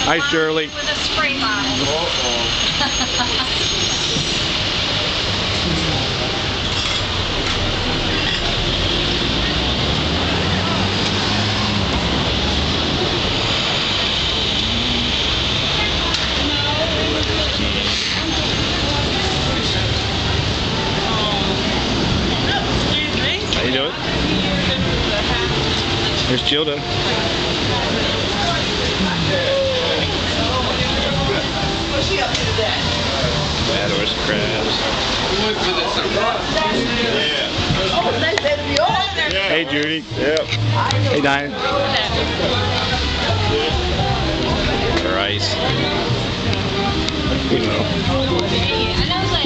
Hi, Shirley. With a spray bottle. How you doing? Here's Gilda. What's she up to today? Matador's crabs. Oh, nice day to be on there. Hey, Judy. Yep. Hey, Diane. Rice. You know. I know, like,